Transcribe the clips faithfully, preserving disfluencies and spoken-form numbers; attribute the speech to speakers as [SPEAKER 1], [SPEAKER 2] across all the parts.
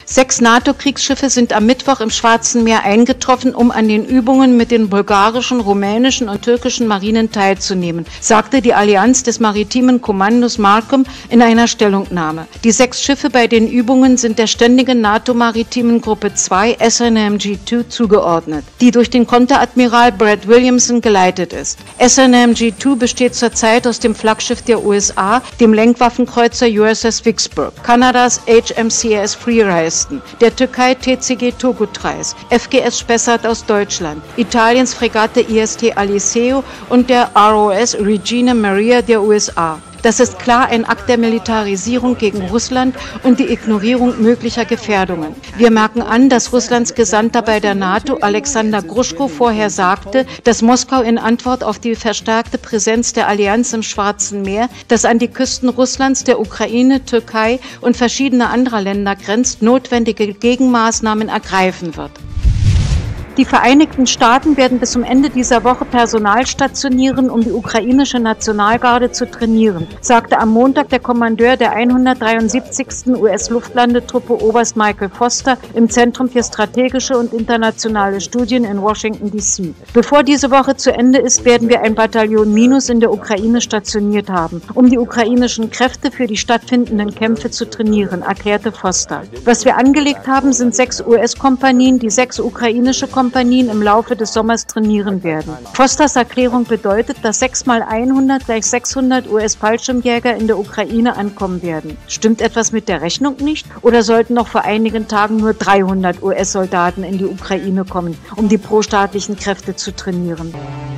[SPEAKER 1] Sechs NATO-Kriegsschiffe sind am Mittwoch im Schwarzen Meer eingetroffen, um an den Übungen mit den bulgarischen, rumänischen und türkischen Marinen teilzunehmen, sagte die Allianz des Maritimen Kommandos Markom in einer Stellungnahme. Die sechs Schiffe bei den Übungen sind der ständigen NATO-Maritimen Gruppe zwei S N M G zwei zugeordnet, die durch den Konteradmiral Brad Williamson geleitet ist. S N M G zwei besteht zurzeit aus dem Flaggschiff der U S A, dem Lenkwaffenkreuzer U S S Vicksburg, Kanadas H M C S Freeriston, der Türkei T C G Turgut-Reis, F G S Spessart aus Deutschland, Italiens Fregatte I S T Aliceo und der R O S Regina Maria der U S A. Das ist klar ein Akt der Militarisierung gegen Russland und die Ignorierung möglicher Gefährdungen. Wir merken an, dass Russlands Gesandter bei der NATO, Alexander Gruschko, vorher sagte, dass Moskau in Antwort auf die verstärkte Präsenz der Allianz im Schwarzen Meer, das an die Küsten Russlands, der Ukraine, Türkei und verschiedener anderer Länder grenzt, notwendige Gegenmaßnahmen ergreifen wird. Die Vereinigten Staaten werden bis zum Ende dieser Woche Personal stationieren, um die ukrainische Nationalgarde zu trainieren, sagte am Montag der Kommandeur der hundertdreiundsiebzigsten U S-Luftlandetruppe Oberst Michael Foster im Zentrum für strategische und internationale Studien in Washington D C Bevor diese Woche zu Ende ist, werden wir ein Bataillon Minus in der Ukraine stationiert haben, um die ukrainischen Kräfte für die stattfindenden Kämpfe zu trainieren, erklärte Foster. Was wir angelegt haben, sind sechs U S-Kompanien, die sechs ukrainische Kompanien Kompanien im Laufe des Sommers trainieren werden. Fosters Erklärung bedeutet, dass sechs mal hundert gleich sechshundert U S-Fallschirmjäger in der Ukraine ankommen werden. Stimmt etwas mit der Rechnung nicht? Oder sollten noch vor einigen Tagen nur dreihundert U S-Soldaten in die Ukraine kommen, um die prostaatlichen Kräfte zu trainieren?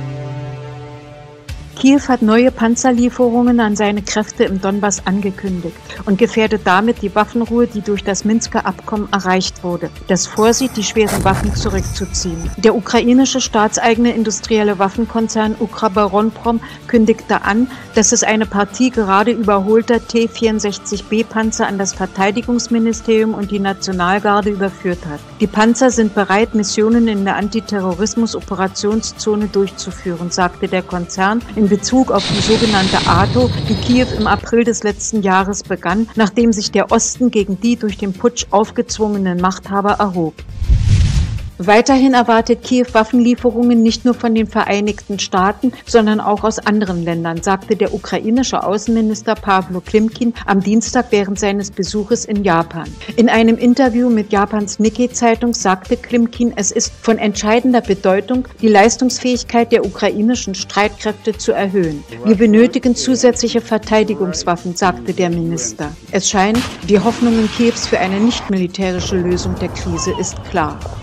[SPEAKER 1] Kiew hat neue Panzerlieferungen an seine Kräfte im Donbass angekündigt und gefährdet damit die Waffenruhe, die durch das Minsker Abkommen erreicht wurde, das vorsieht, die schweren Waffen zurückzuziehen. Der ukrainische staatseigene industrielle Waffenkonzern Ukroboronprom kündigte an, dass es eine Partie gerade überholter T vierundsechzig B Panzer an das Verteidigungsministerium und die Nationalgarde überführt hat. Die Panzer sind bereit, Missionen in der Antiterrorismus-Operationszone durchzuführen, sagte der Konzern in Bezug auf die sogenannte A T O, die Kiew im April des letzten Jahres begann, nachdem sich der Osten gegen die durch den Putsch aufgezwungenen Machthaber erhob. Weiterhin erwartet Kiew Waffenlieferungen nicht nur von den Vereinigten Staaten, sondern auch aus anderen Ländern, sagte der ukrainische Außenminister Pawlo Klimkin am Dienstag während seines Besuches in Japan. In einem Interview mit Japans Nikkei-Zeitung sagte Klimkin, es ist von entscheidender Bedeutung, die Leistungsfähigkeit der ukrainischen Streitkräfte zu erhöhen. Wir benötigen zusätzliche Verteidigungswaffen, sagte der Minister. Es scheint, die Hoffnungen Kiews für eine nicht militärische Lösung der Krise ist klar.